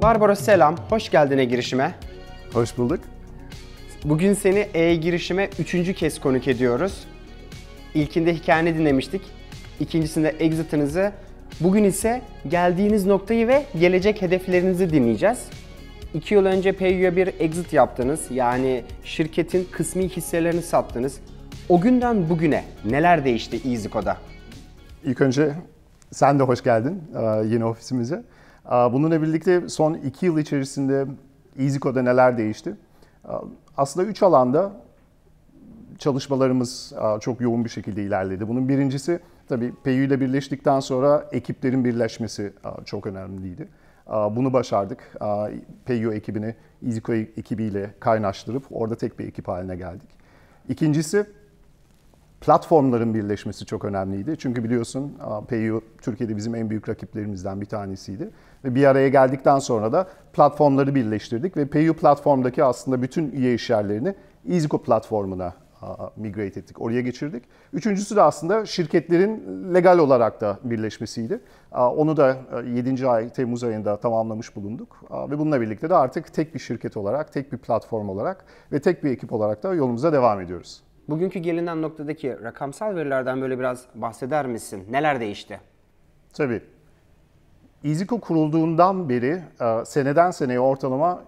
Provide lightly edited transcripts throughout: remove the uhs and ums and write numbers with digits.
Barbaros selam, hoş geldin e-girişime. Hoş bulduk. Bugün seni e-girişime 3. kez konuk ediyoruz. İlkinde hikayeni dinlemiştik, ikincisinde exit'ınızı, bugün ise geldiğiniz noktayı ve gelecek hedeflerinizi dinleyeceğiz. 2 yıl önce PayU'ya bir exit yaptınız, yani şirketin kısmi hisselerini sattınız. O günden bugüne neler değişti EasyCo'da? İlk önce sen de hoş geldin yeni ofisimize. Bununla birlikte son 2 yıl içerisinde EasyCo'da neler değişti? Aslında 3 alanda çalışmalarımız çok yoğun bir şekilde ilerledi. Bunun birincisi tabii PayU ile birleştikten sonra ekiplerin birleşmesi çok önemliydi. Bunu başardık. PayU ekibini EasyCo ekibiyle kaynaştırıp orada tek bir ekip haline geldik. İkincisi, platformların birleşmesi çok önemliydi. Çünkü biliyorsun PayU Türkiye'de bizim en büyük rakiplerimizden bir tanesiydi. Ve bir araya geldikten sonra da platformları birleştirdik ve PayU platformdaki aslında bütün üye işyerlerini EasyCo platformuna migrate ettik, oraya geçirdik. Üçüncüsü de aslında şirketlerin legal olarak da birleşmesiydi. Onu da 7. ay, Temmuz ayında tamamlamış bulunduk. Ve bununla birlikte de artık tek bir şirket olarak, tek bir platform olarak ve tek bir ekip olarak da yolumuza devam ediyoruz. Bugünkü gelinen noktadaki rakamsal verilerden böyle biraz bahseder misin? Neler değişti? Tabii. EasyCo kurulduğundan beri seneden seneye ortalama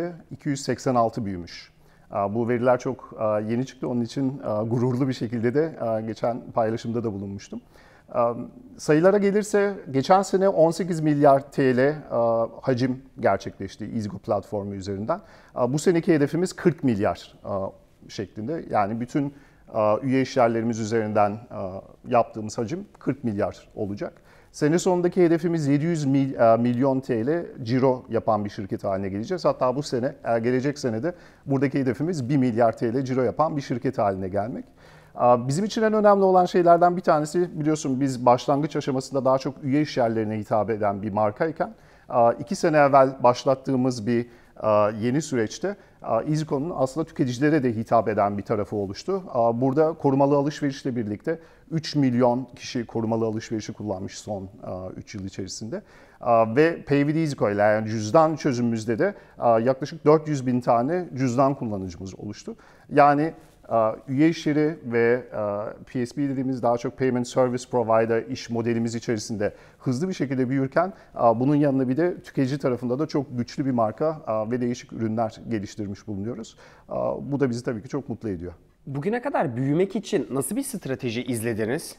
%286 büyümüş. Bu veriler çok yeni çıktı. Onun için gururlu bir şekilde de geçen paylaşımda da bulunmuştum. Sayılara gelirse geçen sene 18 milyar TL hacim gerçekleşti EasyCo platformu üzerinden. Bu seneki hedefimiz 40 milyar şeklinde. Yani bütün üye işyerlerimiz üzerinden yaptığımız hacim 40 milyar olacak. Sene sonundaki hedefimiz 700 milyon TL ciro yapan bir şirket haline geleceğiz. Hatta bu sene, gelecek senede buradaki hedefimiz 1 milyar TL ciro yapan bir şirket haline gelmek. Bizim için en önemli olan şeylerden bir tanesi, biliyorsun biz başlangıç aşamasında daha çok üye işyerlerine hitap eden bir markayken 2 sene evvel başlattığımız bir yeni süreçte EasyCo'nun aslında tüketicilere de hitap eden bir tarafı oluştu. Burada korumalı alışverişle birlikte 3 milyon kişi korumalı alışverişi kullanmış son 3 yıl içerisinde. Ve Pay with EasyCo ile yani cüzdan çözümümüzde de yaklaşık 400 bin tane cüzdan kullanıcımız oluştu. Yani üye işleri ve PSP dediğimiz daha çok Payment Service Provider iş modelimiz içerisinde hızlı bir şekilde büyürken bunun yanında bir de tüketici tarafında da çok güçlü bir marka ve değişik ürünler geliştirmiş bulunuyoruz. Bu da bizi tabii ki çok mutlu ediyor. Bugüne kadar büyümek için nasıl bir strateji izlediniz?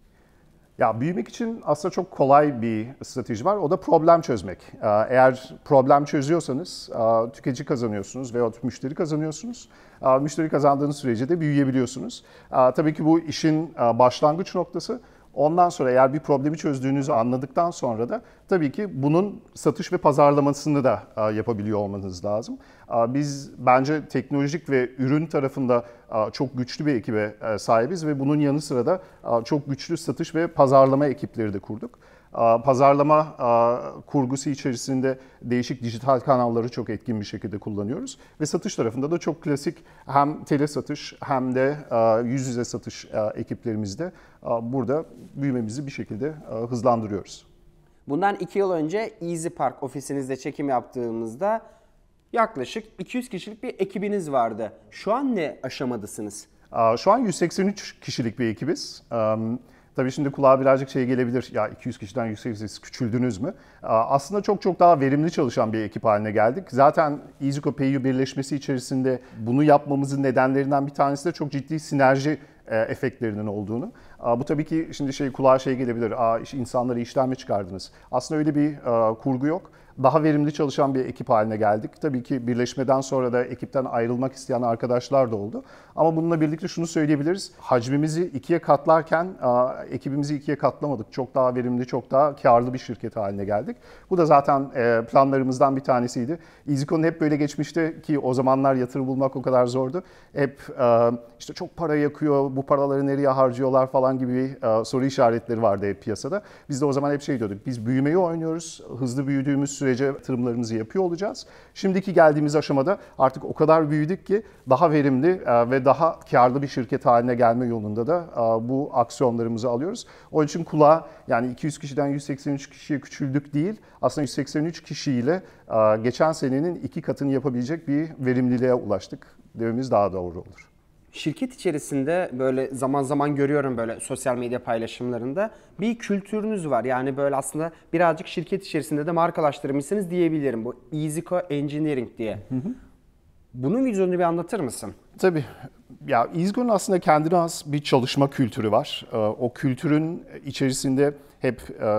Ya büyümek için aslında çok kolay bir strateji var. O da problem çözmek. Eğer problem çözüyorsanız tüketici kazanıyorsunuz veya müşteri kazanıyorsunuz. Müşteri kazandığınız sürece de büyüyebiliyorsunuz. Tabii ki bu işin başlangıç noktası. Ondan sonra eğer bir problemi çözdüğünüzü anladıktan sonra da tabii ki bunun satış ve pazarlamasını da yapabiliyor olmanız lazım. Biz bence teknolojik ve ürün tarafında çok güçlü bir ekibe sahibiz ve bunun yanı sıra da çok güçlü satış ve pazarlama ekipleri de kurduk. Pazarlama kurgusu içerisinde değişik dijital kanalları çok etkin bir şekilde kullanıyoruz. Ve satış tarafında da çok klasik hem tele satış hem de yüz yüze satış ekiplerimizde burada büyümemizi bir şekilde hızlandırıyoruz. Bundan 2 yıl önce Easy Park ofisinizde çekim yaptığımızda yaklaşık 200 kişilik bir ekibiniz vardı. Şu an ne aşamadasınız? Şu an 183 kişilik bir ekibiz. Tabii şimdi kulağa birazcık şey gelebilir, ya 200 kişiden 180 küçüldünüz mü? Aslında çok daha verimli çalışan bir ekip haline geldik. Zaten EasyCo PayU birleşmesi içerisinde bunu yapmamızın nedenlerinden bir tanesi de çok ciddi sinerji efektlerinin olduğunu. Bu tabii ki şimdi kulağa gelebilir, insanları işten mi çıkardınız? Aslında öyle bir kurgu yok. Daha verimli çalışan bir ekip haline geldik. Tabii ki birleşmeden sonra da ekipten ayrılmak isteyen arkadaşlar da oldu. Ama bununla birlikte şunu söyleyebiliriz. Hacmimizi 2'ye katlarken ekibimizi 2'ye katlamadık. Çok daha verimli, çok daha karlı bir şirket haline geldik. Bu da zaten planlarımızdan bir tanesiydi. EasyCo'nun hep böyle geçmişti ki o zamanlar yatırım bulmak o kadar zordu. Hep işte çok para yakıyor, bu paraları nereye harcıyorlar falan gibi soru işaretleri vardı hep piyasada. Biz de o zaman hep diyorduk. Biz büyümeyi oynuyoruz. Hızlı büyüdüğümüz sürece yatırımlarımızı yapıyor olacağız. Şimdiki geldiğimiz aşamada artık o kadar büyüdük ki daha verimli ve daha karlı bir şirket haline gelme yolunda da bu aksiyonlarımızı alıyoruz. Onun için kulağa yani 200 kişiden 183 kişiye küçüldük değil, aslında 183 kişiyle geçen senenin 2 katını yapabilecek bir verimliliğe ulaştık dememiz daha doğru olur. Şirket içerisinde böyle zaman zaman görüyorum böyle sosyal medya paylaşımlarında bir kültürünüz var. Yani böyle aslında birazcık şirket içerisinde de markalaştırmışsınız diyebilirim. Bu EasyCo Engineering diye. Bunun vizyonunu bir anlatır mısın? Tabii. Ya EasyCo'nun aslında kendine has bir çalışma kültürü var. O kültürün içerisinde hep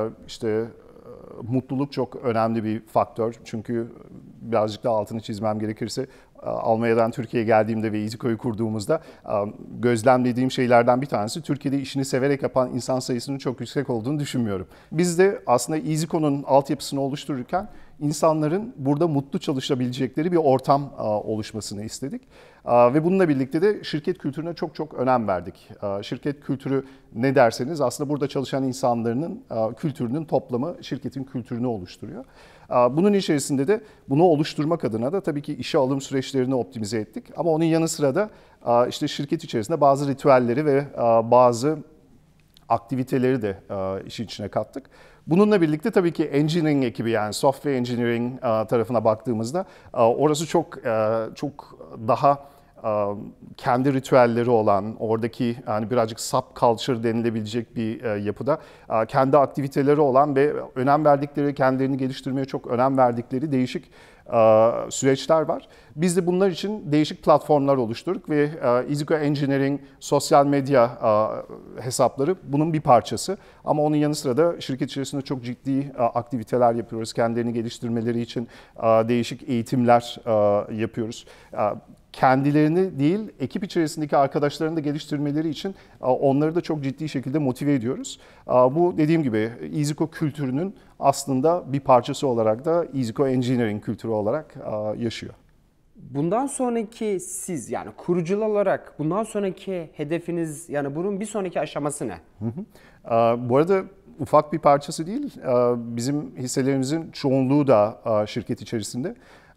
mutluluk çok önemli bir faktör. Çünkü birazcık da altını çizmem gerekirse Almanya'dan Türkiye'ye geldiğimde ve EasyCo'yu kurduğumuzda gözlemlediğim şeylerden bir tanesi Türkiye'de işini severek yapan insan sayısının çok yüksek olduğunu düşünmüyorum. Biz de aslında EasyCo'nun altyapısını oluştururken insanların burada mutlu çalışabilecekleri bir ortam oluşmasını istedik. Ve bununla birlikte de şirket kültürüne çok önem verdik. Şirket kültürü ne derseniz aslında burada çalışan insanların kültürünün toplamı şirketin kültürünü oluşturuyor. Bunun içerisinde de bunu oluşturmak adına da tabii ki işe alım süreçlerini optimize ettik. Ama onun yanı sıra da işte şirket içerisinde bazı ritüelleri ve bazı aktiviteleri de işin içine kattık. Bununla birlikte tabii ki engineering ekibi yani software engineering tarafına baktığımızda orası çok daha kendi ritüelleri olan, oradaki yani birazcık subculture denilebilecek bir yapıda kendi aktiviteleri olan ve önem verdikleri, kendilerini geliştirmeye çok önem verdikleri değişik süreçler var. Biz de bunlar için değişik platformlar oluşturduk ve EasyCo Engineering sosyal medya hesapları bunun bir parçası. Ama onun yanı sıra da şirket içerisinde çok ciddi aktiviteler yapıyoruz. Kendilerini geliştirmeleri için değişik eğitimler yapıyoruz. Kendilerini değil, ekip içerisindeki arkadaşlarını da geliştirmeleri için onları da çok ciddi şekilde motive ediyoruz. Bu dediğim gibi EasyCo kültürünün aslında bir parçası olarak da EasyCo Engineering kültürü olarak yaşıyor. Bundan sonraki siz yani kurucular olarak bundan sonraki hedefiniz yani bunun bir sonraki aşaması ne? Bu arada ufak bir parçası değil, bizim hisselerimizin çoğunluğu da şirket içerisinde.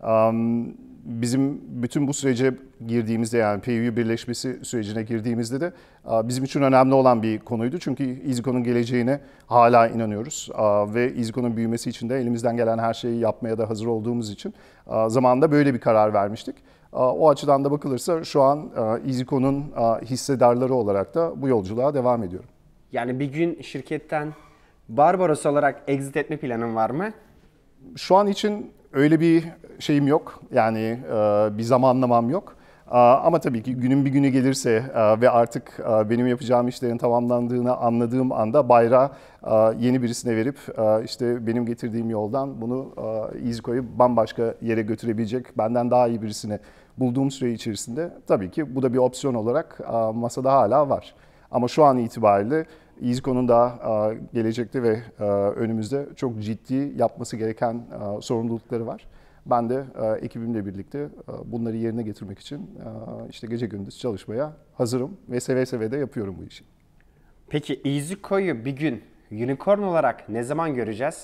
Bizim bütün bu sürece girdiğimizde yani PU birleşmesi sürecine girdiğimizde de bizim için önemli olan bir konuydu. Çünkü EasyCo'nun geleceğine hala inanıyoruz ve EasyCo'nun büyümesi için de elimizden gelen her şeyi yapmaya da hazır olduğumuz için zamanında böyle bir karar vermiştik. O açıdan da bakılırsa şu an EasyCo'nun hissedarları olarak da bu yolculuğa devam ediyorum. Yani bir gün şirketten Barbaros olarak exit etme planın var mı? Şu an için öyle bir şeyim yok. Yani bir zamanlamam yok. Ama tabii ki günün bir günü gelirse ve artık benim yapacağım işlerin tamamlandığını anladığım anda bayrağı yeni birisine verip işte benim getirdiğim yoldan bunu EasyCo'yu bambaşka yere götürebilecek, benden daha iyi birisini bulduğum süre içerisinde tabii ki bu da bir opsiyon olarak masada hala var. Ama şu an itibariyle EasyCo'nun da gelecekte ve önümüzde çok ciddi yapması gereken sorumlulukları var. Ben de ekibimle birlikte bunları yerine getirmek için işte gece gündüz çalışmaya hazırım ve seve seve de yapıyorum bu işi. Peki EasyCo'yu bir gün unicorn olarak ne zaman göreceğiz?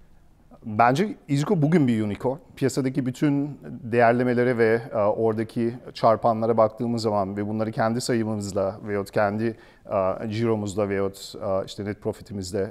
Bence EasyCo bugün bir unicorn. Piyasadaki bütün değerlemelere ve oradaki çarpanlara baktığımız zaman ve bunları kendi sayımızla veyahut kendi ciromuzla veyahut işte net profitimizle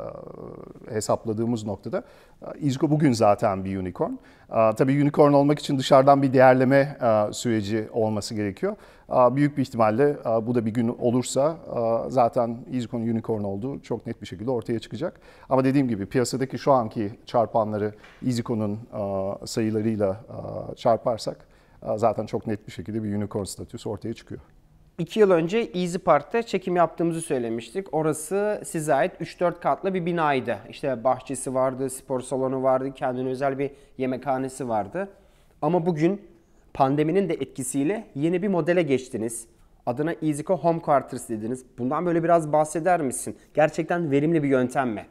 hesapladığımız noktada EasyCo bugün zaten bir unicorn. Tabii unicorn olmak için dışarıdan bir değerleme süreci olması gerekiyor. Büyük bir ihtimalle bu da bir gün olursa zaten EasyCo'nun unicorn olduğu çok net bir şekilde ortaya çıkacak. Ama dediğim gibi piyasadaki şu anki çarpanları EasyCo'nun sayılarıyla çarparsak zaten çok net bir şekilde bir unicorn statüsü ortaya çıkıyor. 2 yıl önce Easy Park'ta çekim yaptığımızı söylemiştik. Orası size ait 3-4 katlı bir binaydı. İşte bahçesi vardı, spor salonu vardı, kendine özel bir yemekhanesi vardı. Ama bugün pandeminin de etkisiyle yeni bir modele geçtiniz. Adına EasyCo Home Quarters dediniz. Bundan böyle biraz bahseder misin? Gerçekten verimli bir yöntem mi?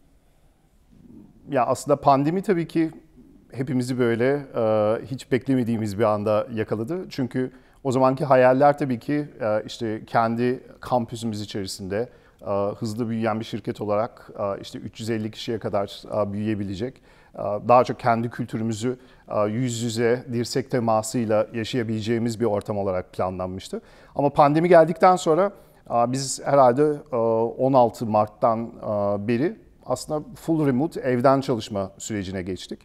Ya aslında pandemi tabii ki hepimizi böyle hiç beklemediğimiz bir anda yakaladı. Çünkü o zamanki hayaller tabii ki işte kendi kampüsümüz içerisinde hızlı büyüyen bir şirket olarak işte 350 kişiye kadar büyüyebilecek daha çok kendi kültürümüzü yüz yüze, dirsek temasıyla yaşayabileceğimiz bir ortam olarak planlanmıştı. Ama pandemi geldikten sonra biz herhalde 16 Mart'tan beri aslında full remote evden çalışma sürecine geçtik.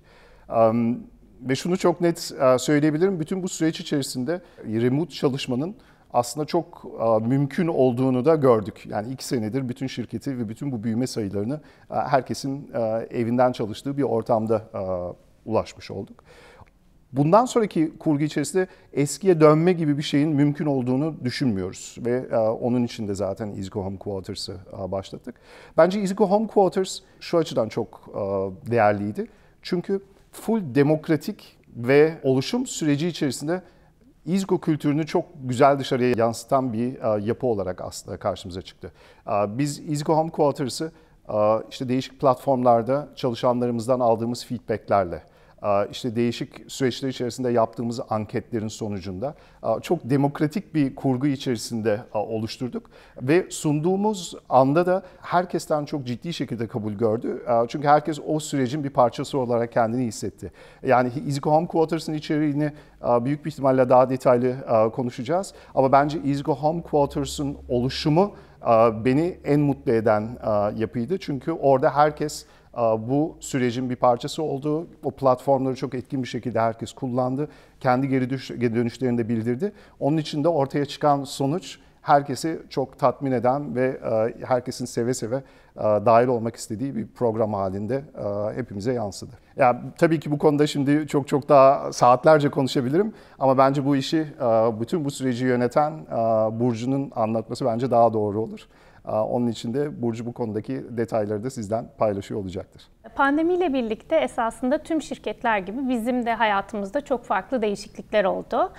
Ve şunu çok net söyleyebilirim, bütün bu süreç içerisinde remote çalışmanın aslında çok mümkün olduğunu da gördük. Yani 2 senedir bütün şirketi ve bütün bu büyüme sayılarını herkesin evinden çalıştığı bir ortamda ulaşmış olduk. Bundan sonraki kurgu içerisinde eskiye dönme gibi bir şeyin mümkün olduğunu düşünmüyoruz. Ve onun için de zaten EasyCo Home Quarters'ı başlattık. Bence EasyCo Home Quarters şu açıdan çok değerliydi. Çünkü full demokratik ve oluşum süreci içerisinde EasyCo kültürünü çok güzel dışarıya yansıtan bir yapı olarak aslında karşımıza çıktı. Biz EasyCo Home Quarters'ı işte değişik platformlarda çalışanlarımızdan aldığımız feedbacklerle, işte değişik süreçler içerisinde yaptığımız anketlerin sonucunda çok demokratik bir kurgu içerisinde oluşturduk. Ve sunduğumuz anda da herkesten çok ciddi şekilde kabul gördü. Çünkü herkes o sürecin bir parçası olarak kendini hissetti. Yani EasyCo Home Quarters'ın içeriğini büyük bir ihtimalle daha detaylı konuşacağız. Ama bence EasyCo Home Quarters'ın oluşumu beni en mutlu eden yapıydı. Çünkü orada herkes bu sürecin bir parçası oldu. O platformları çok etkin bir şekilde herkes kullandı. Kendi geri dönüşlerini de bildirdi. Onun için de ortaya çıkan sonuç herkesi çok tatmin eden ve herkesin seve seve dahil olmak istediği bir program halinde hepimize yansıdı. Yani tabii ki bu konuda şimdi çok daha saatlerce konuşabilirim ama bence bu işi bütün bu süreci yöneten Burcu'nun anlatması bence daha doğru olur. Onun için de Burcu bu konudaki detayları da sizden paylaşıyor olacaktır. Pandemiyle birlikte esasında tüm şirketler gibi bizim de hayatımızda çok farklı değişiklikler oldu.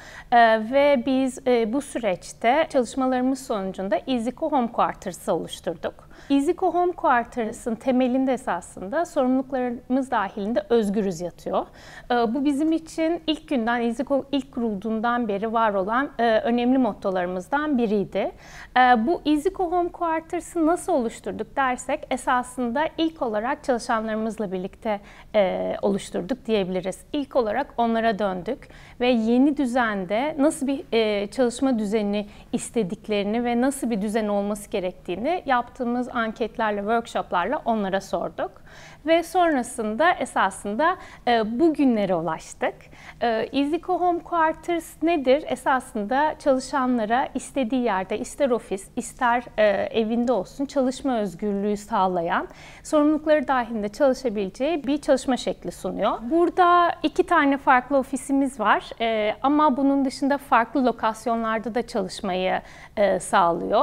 Ve biz bu süreçte çalışmalarımız sonucunda EasyCo Home Quarters'ı oluşturduk. EasyCo Home Quarters'ın temelinde esasında sorumluluklarımız dahilinde özgürüz yatıyor. Bu bizim için ilk günden, EasyCo ilk kurulduğundan beri var olan önemli mottolarımızdan biriydi. Bu EasyCo Home Quarters'ı nasıl oluşturduk dersek esasında ilk olarak çalışanlarımızla birlikte oluşturduk diyebiliriz. İlk olarak onlara döndük ve yeni düzende nasıl bir çalışma düzeni istediklerini ve nasıl bir düzen olması gerektiğini yaptığımız anketlerle, workshoplarla onlara sorduk. Ve sonrasında esasında bugünlere ulaştık. EasyCo Home Quarters nedir? Esasında çalışanlara istediği yerde, ister ofis, ister evinde olsun çalışma özgürlüğü sağlayan, sorumlulukları dahilinde çalışabileceği bir çalışma şekli sunuyor. Burada 2 tane farklı ofisimiz var ama bunun dışında farklı lokasyonlarda da çalışmayı sağlıyor.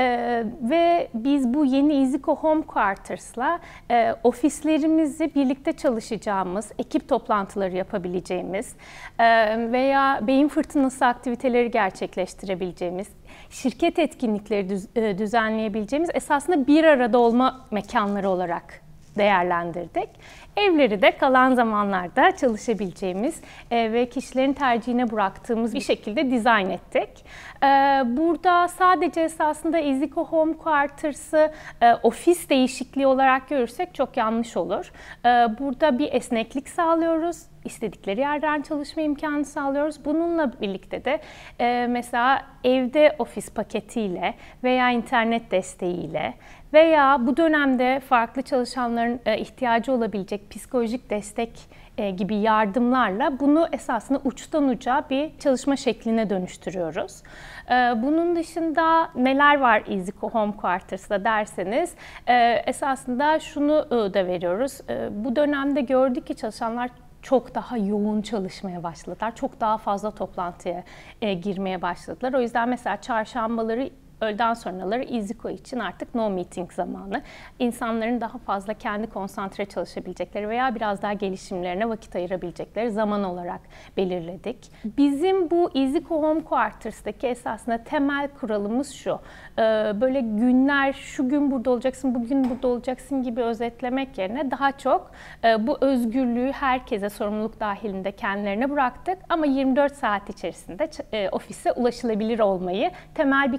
Ve biz bu yeni EasyCo Home Quarters'la ofislerimizi birlikte çalışacağımız, ekip toplantıları yapabileceğimiz veya beyin fırtınası aktiviteleri gerçekleştirebileceğimiz, şirket etkinlikleri düzenleyebileceğimiz esasında bir arada olma mekanları olarak değerlendirdik. Evleri de kalan zamanlarda çalışabileceğimiz ve kişilerin tercihine bıraktığımız bir şekilde dizayn ettik. Burada sadece esasında EasyCo Home Quarters'ı ofis değişikliği olarak görürsek çok yanlış olur. Burada bir esneklik sağlıyoruz. İstedikleri yerden çalışma imkanı sağlıyoruz. Bununla birlikte de mesela evde ofis paketiyle veya internet desteğiyle veya bu dönemde farklı çalışanların ihtiyacı olabilecek psikolojik destek gibi yardımlarla bunu esasında uçtan uca bir çalışma şekline dönüştürüyoruz. Bunun dışında neler var EasyCo Home Quarters'da derseniz esasında şunu da veriyoruz. Bu dönemde gördük ki çalışanlar çok daha yoğun çalışmaya başladılar. Çok daha fazla toplantıya girmeye başladılar. O yüzden mesela çarşambaları, öğleden sonraları EasyCo için artık no meeting zamanı. İnsanların daha fazla kendi konsantre çalışabilecekleri veya biraz daha gelişimlerine vakit ayırabilecekleri zaman olarak belirledik. Bizim bu EasyCo Home Quarters'daki esasında temel kuralımız şu. Böyle günler, şu gün burada olacaksın, bugün burada olacaksın gibi özetlemek yerine daha çok bu özgürlüğü herkese sorumluluk dahilinde kendilerine bıraktık. Ama 24 saat içerisinde ofise ulaşılabilir olmayı temel bir kural olarak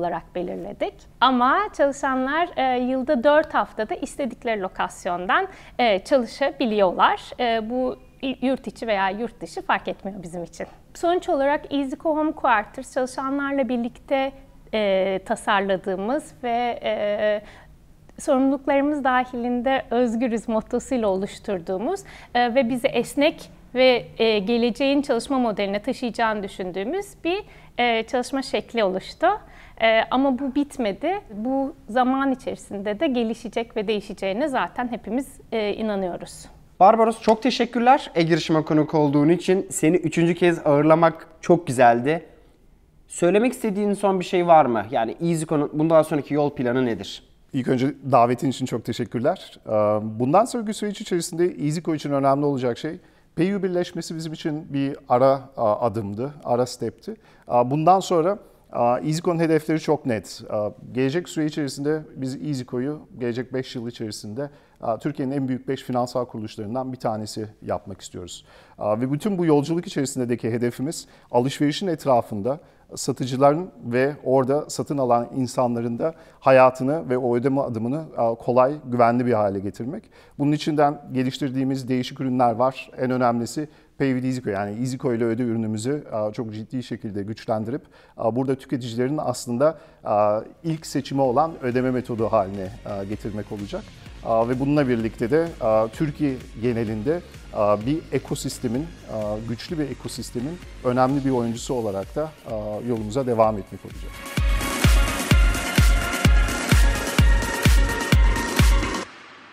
olarak belirledik. Ama çalışanlar yılda 4 haftada istedikleri lokasyondan çalışabiliyorlar. Bu yurt içi veya yurt dışı fark etmiyor bizim için. Sonuç olarak EasyCo Home Quarters çalışanlarla birlikte tasarladığımız ve sorumluluklarımız dahilinde özgürüz mottosuyla oluşturduğumuz ve bizi esnek ve geleceğin çalışma modeline taşıyacağını düşündüğümüz bir çalışma şekli oluştu. Ama bu bitmedi. Bu zaman içerisinde de gelişecek ve değişeceğine zaten hepimiz inanıyoruz. Barbaros, çok teşekkürler e-girişime konuk olduğun için. Seni 3. kez ağırlamak çok güzeldi. Söylemek istediğin son bir şey var mı? Yani EasyCo'nun bundan sonraki yol planı nedir? İlk önce davetin için çok teşekkürler. Bundan sonraki süreç içerisinde EasyCo için önemli olacak şey, PayU birleşmesi bizim için bir ara adımdı, ara step'ti. Bundan sonra EasyCo'nun hedefleri çok net. Gelecek süre içerisinde biz EasyCo'yu gelecek 5 yıl içerisinde Türkiye'nin en büyük 5 finansal kuruluşlarından bir tanesi yapmak istiyoruz. Ve bütün bu yolculuk içerisindeki hedefimiz alışverişin etrafında satıcıların ve orada satın alan insanların da hayatını ve o ödeme adımını kolay, güvenli bir hale getirmek. Bunun içinden geliştirdiğimiz değişik ürünler var. En önemlisi Pay with EasyCo, yani EasyCo ile öde ürünümüzü çok ciddi şekilde güçlendirip burada tüketicilerin aslında ilk seçimi olan ödeme metodu haline getirmek olacak. Ve bununla birlikte de Türkiye genelinde bir ekosistemin, güçlü bir ekosistemin önemli bir oyuncusu olarak da yolumuza devam etmek olacak.